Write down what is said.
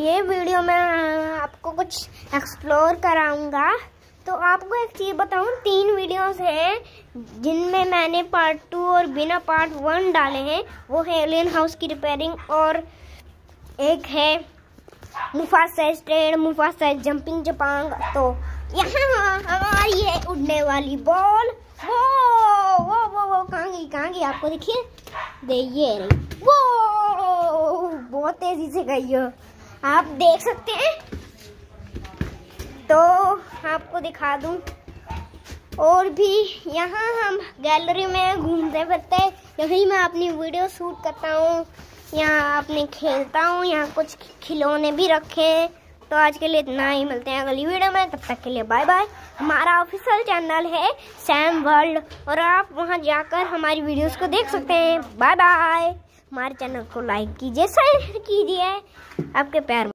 ये वीडियो में आपको कुछ एक्सप्लोर कराऊंगा। तो आपको एक चीज़ बताऊं, 3 वीडियोस हैं जिनमें मैंने पार्ट 2 और बिना पार्ट 1 डाले हैं। वो है एलियन हाउस की रिपेयरिंग और एक है मुफासा ट्रेड, मुफासा जंपिंग जपांग। तो यहाँ हमारी है उड़ने वाली बॉल। वो कहाँ गई आपको दिखिए, देखिए वो बहुत तेजी से गई हो, आप देख सकते हैं। तो आपको दिखा दूं, और भी यहाँ हम गैलरी में घूमते फिरते, यहीं मैं अपनी वीडियो शूट करता हूँ, यहाँ अपने खेलता हूँ। यहाँ कुछ खिलौने भी रखे हैं। तो आज के लिए इतना ही, मिलते हैं अगली वीडियो में, तब तक के लिए बाय बाय। हमारा ऑफिशियल चैनल है सैम वर्ल्ड और आप वहां जाकर हमारी वीडियोस को देख सकते हैं। Bye bye. हमारे चैनल को लाइक कीजिए, शेयर कीजिए, आपके प्यार